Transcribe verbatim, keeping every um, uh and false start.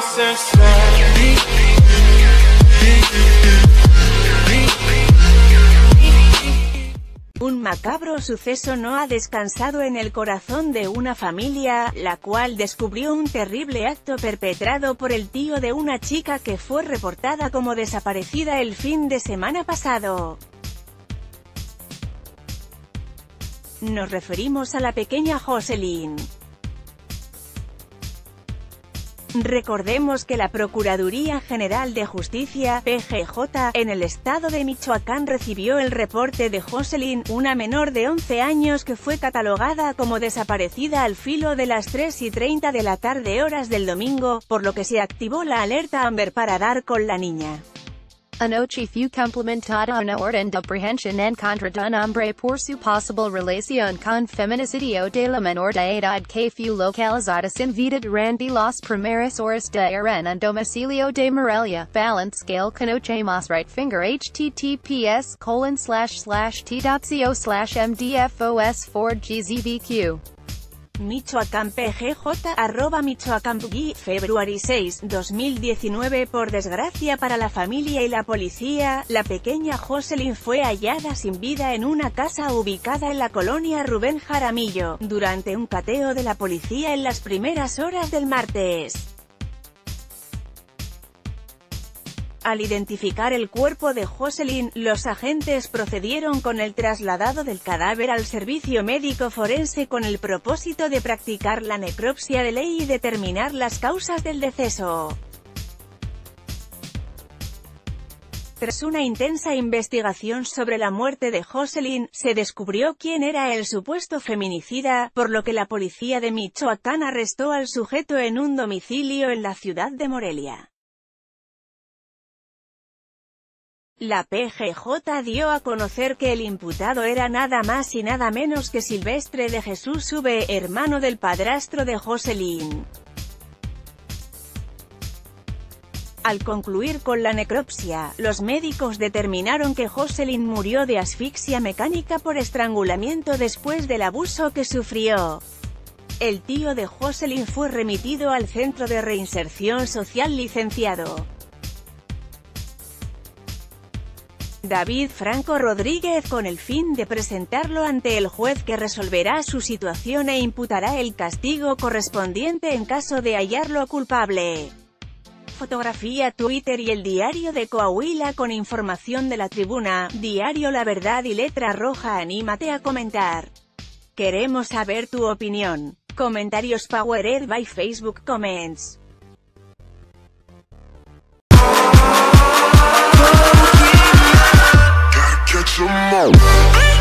Un macabro suceso no ha descansado en el corazón de una familia, la cual descubrió un terrible acto perpetrado por el tío de una chica que fue reportada como desaparecida el fin de semana pasado. Nos referimos a la pequeña Jocelyn. Recordemos que la Procuraduría General de Justicia, P G J, en el estado de Michoacán recibió el reporte de Jocelyn, una menor de once años que fue catalogada como desaparecida al filo de las tres y treinta de la tarde horas del domingo, por lo que se activó la alerta Amber para dar con la niña. Anoche fue cumplimentada una orden de aprehensión en contra de un hombre por su posible relación con feminicidio de la menor de edad que fue localizada sin vida durante las primeras horas de ayer en un domicilio de Morelia. Balance scale conocemos right finger https colon slash slash t.co slash mdfos four gzbq. Michoacán P G J, arroba Michoacán P G, February seis, dos mil diecinueve. Por desgracia para la familia y la policía, la pequeña Jocelyn fue hallada sin vida en una casa ubicada en la colonia Rubén Jaramillo, durante un cateo de la policía en las primeras horas del martes. Al identificar el cuerpo de Jocelyn, los agentes procedieron con el trasladado del cadáver al servicio médico forense con el propósito de practicar la necropsia de ley y determinar las causas del deceso. Tras una intensa investigación sobre la muerte de Jocelyn, se descubrió quién era el supuesto feminicida, por lo que la policía de Michoacán arrestó al sujeto en un domicilio en la ciudad de Morelia. La P G J dio a conocer que el imputado era nada más y nada menos que Silvestre de Jesús V., hermano del padrastro de Jocelyn. Al concluir con la necropsia, los médicos determinaron que Jocelyn murió de asfixia mecánica por estrangulamiento después del abuso que sufrió. El tío de Jocelyn fue remitido al Centro de Reinserción Social Licenciado David Franco Rodríguez con el fin de presentarlo ante el juez que resolverá su situación e imputará el castigo correspondiente en caso de hallarlo culpable. Fotografía Twitter y el Diario de Coahuila con información de La Tribuna, Diario La Verdad y Letra Roja. Anímate a comentar. Queremos saber tu opinión. Comentarios powered by Facebook Comments. Catch 'em all.